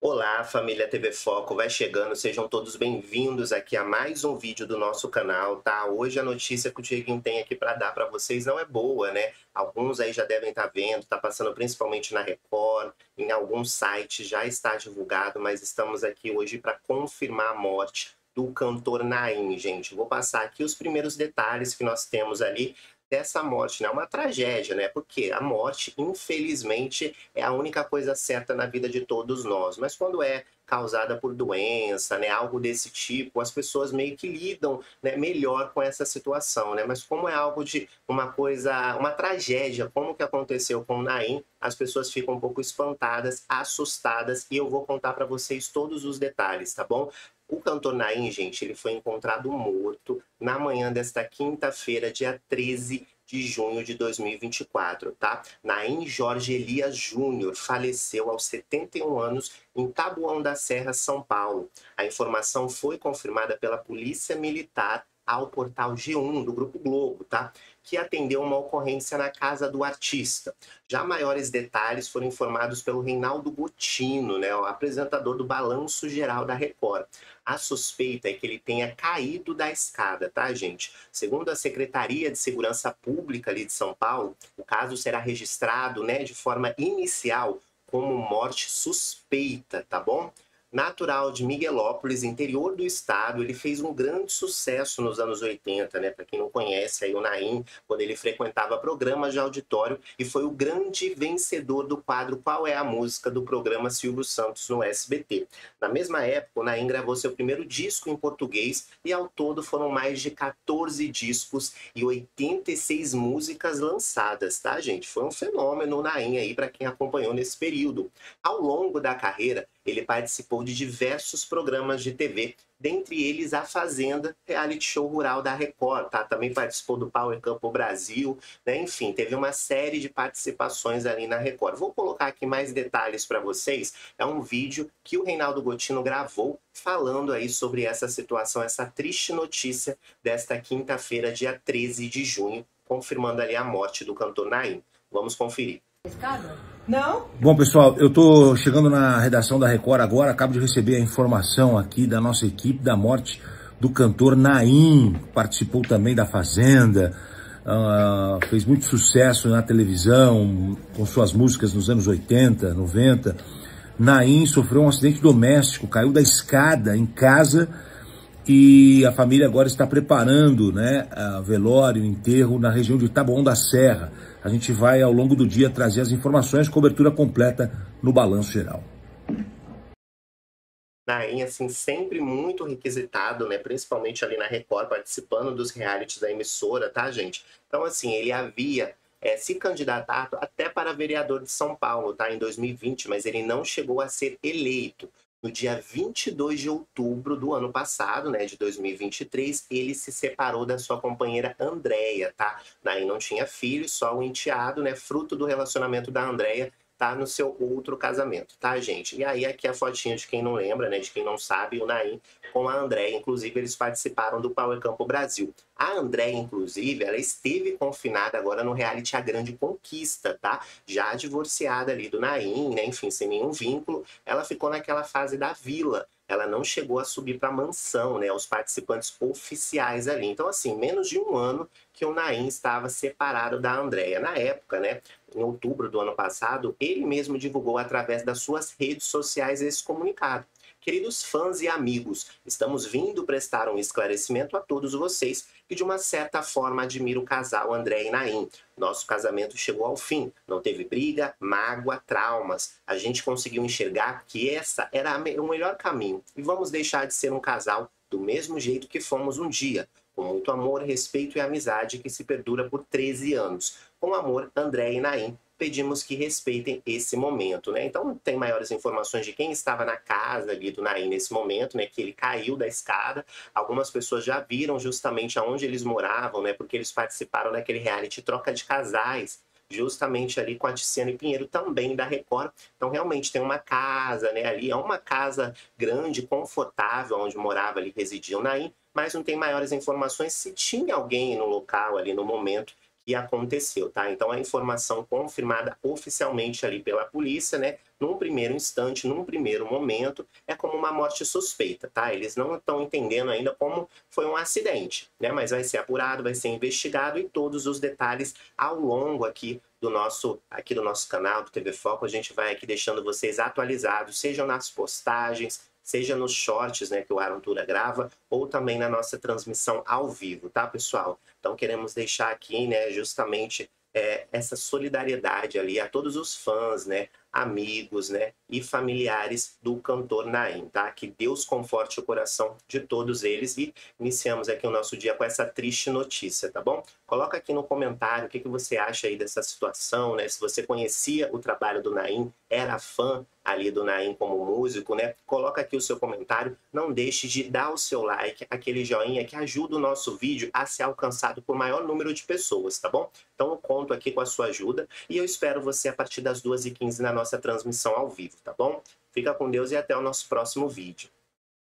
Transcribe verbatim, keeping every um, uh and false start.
Olá, família T V Foco, vai chegando, sejam todos bem-vindos aqui a mais um vídeo do nosso canal, tá? Hoje a notícia que o Dieguinho tem aqui para dar para vocês não é boa, né? Alguns aí já devem estar vendo, tá passando principalmente na Record, em alguns sites já está divulgado, mas estamos aqui hoje para confirmar a morte do cantor Naim, gente. Vou passar aqui os primeiros detalhes que nós temos ali dessa morte, né? Uma tragédia, né? Porque a morte, infelizmente, é a única coisa certa na vida de todos nós. Mas quando é causada por doença, né, algo desse tipo, as pessoas meio que lidam, né, melhor com essa situação, né? Mas como é algo de uma coisa, uma tragédia, como que aconteceu com o Naim, as pessoas ficam um pouco espantadas, assustadas, e eu vou contar para vocês todos os detalhes, tá bom? O cantor Naim, gente, ele foi encontrado morto na manhã desta quinta-feira, dia treze de junho de dois mil e vinte e quatro, tá? Naim Jorge Elias Júnior faleceu aos setenta e um anos em Taboão da Serra, São Paulo. A informação foi confirmada pela Polícia Militar ao portal G um do Grupo Globo, tá? Que atendeu uma ocorrência na casa do artista. Já maiores detalhes foram informados pelo Reinaldo Gotino, né, o apresentador do Balanço Geral da Record. A suspeita é que ele tenha caído da escada, tá, gente? Segundo a Secretaria de Segurança Pública ali de São Paulo, o caso será registrado, né, de forma inicial como morte suspeita, tá bom? Natural de Miguelópolis, interior do estado, ele fez um grande sucesso nos anos oitenta, né? Para quem não conhece aí o Naim, quando ele frequentava programas de auditório e foi o grande vencedor do quadro Qual é a Música do programa Silvio Santos no S B T. Na mesma época, o Naim gravou seu primeiro disco em português e ao todo foram mais de quatorze discos e oitenta e seis músicas lançadas, tá, gente? Foi um fenômeno o Naim aí para quem acompanhou nesse período. Ao longo da carreira, ele participou de diversos programas de T V, dentre eles A Fazenda, reality show rural da Record, tá? Também participou do Power Campo Brasil, né? Enfim, teve uma série de participações ali na Record. Vou colocar aqui mais detalhes para vocês. É um vídeo que o Reinaldo Gotino gravou falando aí sobre essa situação, essa triste notícia desta quinta-feira, dia treze de junho, confirmando ali a morte do cantor Naim. Vamos conferir. Não? Bom, pessoal, eu tô chegando na redação da Record agora, acabo de receber a informação aqui da nossa equipe da morte do cantor Naim, participou também da Fazenda, uh, fez muito sucesso na televisão com suas músicas nos anos oitenta, noventa. Naim sofreu um acidente doméstico, caiu da escada em casa e a família agora está preparando, né, a velório, enterro na região de Taboão da Serra. A gente vai, ao longo do dia, trazer as informações, cobertura completa no Balanço Geral. Naim, assim, sempre muito requisitado, né? Principalmente ali na Record, participando dos realities da emissora, tá, gente? Então, assim, ele havia é, se candidatado até para vereador de São Paulo, tá? Em dois mil e vinte, mas ele não chegou a ser eleito. No dia vinte e dois de outubro do ano passado, né, de dois mil e vinte e três, ele se separou da sua companheira Andréia, tá? Naim não tinha filho, só o enteado, né, fruto do relacionamento da Andréia, tá no seu outro casamento, tá, gente? E aí aqui a fotinha de quem não lembra, né, de quem não sabe, o Naim com a Andréia, inclusive eles participaram do Power Campo Brasil. A Andréia, inclusive, ela esteve confinada agora no reality A Grande Conquista, tá? Já divorciada ali do Naim, né, enfim, sem nenhum vínculo, ela ficou naquela fase da vila. Ela não chegou a subir para a mansão, né, os participantes oficiais ali. Então, assim, menos de um ano que o Naim estava separado da Andréia. Na época, né, em outubro do ano passado, ele mesmo divulgou através das suas redes sociais esse comunicado. Queridos fãs e amigos, estamos vindo prestar um esclarecimento a todos vocês que de uma certa forma admira o casal André e Naim. Nosso casamento chegou ao fim, não teve briga, mágoa, traumas. A gente conseguiu enxergar que essa era o melhor caminho e vamos deixar de ser um casal do mesmo jeito que fomos um dia, com muito amor, respeito e amizade que se perdura por treze anos. Com amor, André e Naim, pedimos que respeitem esse momento, né? Então, não tem maiores informações de quem estava na casa ali do Naim nesse momento, né? Que ele caiu da escada. Algumas pessoas já viram justamente aonde eles moravam, né? Porque eles participaram daquele reality Troca de Casais, justamente ali com a Tiziane Pinheiro, também da Record. Então, realmente, tem uma casa, né? Ali é uma casa grande, confortável, onde morava ali, residia o Naim, mas não tem maiores informações se tinha alguém no local ali no momento que aconteceu, tá? Então a informação confirmada oficialmente ali pela polícia, né? Num primeiro instante, num primeiro momento, é como uma morte suspeita, tá? Eles não estão entendendo ainda como foi um acidente, né? Mas vai ser apurado, vai ser investigado e todos os detalhes ao longo aqui do nosso, aqui do nosso canal, do T V Foco, a gente vai aqui deixando vocês atualizados, sejam nas postagens, seja nos shorts, né, que o Arantura grava, ou também na nossa transmissão ao vivo, tá, pessoal? Então queremos deixar aqui, né, justamente é, essa solidariedade ali a todos os fãs, né, amigos, né, e familiares do cantor Naim, tá? Que Deus conforte o coração de todos eles e iniciamos aqui o nosso dia com essa triste notícia, tá bom? Coloca aqui no comentário o que, que você acha aí dessa situação, né? Se você conhecia o trabalho do Naim, era fã ali do Naim como músico, né? Coloca aqui o seu comentário, não deixe de dar o seu like, aquele joinha que ajuda o nosso vídeo a ser alcançado por maior número de pessoas, tá bom? Então eu conto aqui com a sua ajuda e eu espero você a partir das duas e quinze na nossa transmissão ao vivo, tá bom? Fica com Deus e até o nosso próximo vídeo.